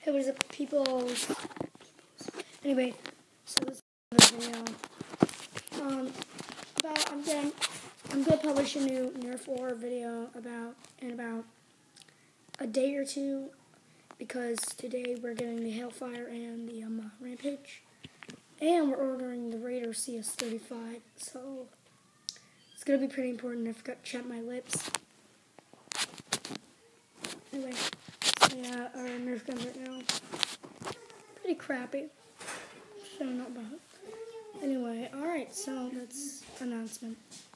Hey, what is up, people? Anyway, so this is a video. I'm gonna publish a new Nerf War video in about a day or two, because today we're getting the Hellfire and the Rampage, and we're ordering the Raider CS35. So it's gonna be pretty important. I forgot to chat my lips. Anyway, so yeah, our Nerf guns right now pretty crappy. So not bad. Anyway, alright, so that's announcement.